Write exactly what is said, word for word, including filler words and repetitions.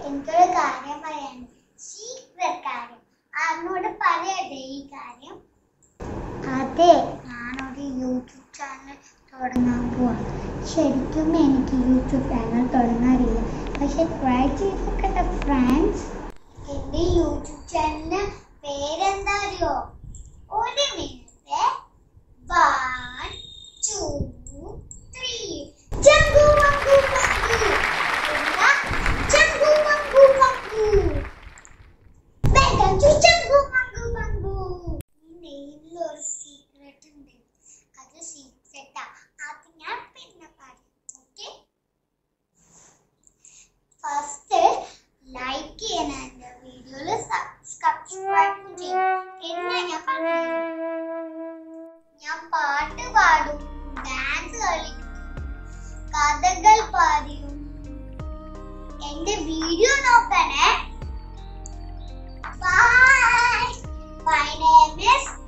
എനിക്കൊരു കാര്യം പറയാൻ സീക്രട്ട് കാര്യം ആരോട് പറയട്ടെ ഈ കാര്യം. അതെ, ഞാനൊരു യൂട്യൂബ് ചാനൽ തുടങ്ങാൻ പോവാണ്. ശരിക്കും എനിക്ക് യൂട്യൂബ് ചാനൽ തുടങ്ങാറില്ല, പക്ഷെ ട്രൈ ചെയ്തൊക്കെ ഫ്രണ്ട്സ്. എൻ്റെ യൂട്യൂബ് ചാനലിന് പേരെന്താ അറിയോ? ഒരു മിനിറ്റ്. One two three. ജംഗു മംഗു മംഗു. ജംഗു മംഗു മംഗു. വെൽക്കം ടു ജംഗു മംഗു മംഗു. ഈ നെയിമിൽ ഒരു സീക്രട്ട് ഉണ്ട്. അത് സീക്രട്ടാ. അത് ഞാൻ പിന്നെ പറയാം. ഓക്കെ, ഫസ്റ്റ് ലൈക്ക് ചെയ്യണം, എൻ്റെ വീഡിയോയിൽ സബ്സ്ക്രൈബ് ചെയ്യണം. എന്നാ ഞാൻ പറഞ്ഞു, ഞാൻ പാട്ട് പാടും, ഡാൻസ് കളിക്കും, കഥകൾ പറയും. എന്റെ വീഡിയോ നോക്കണേ. ബൈ. My name is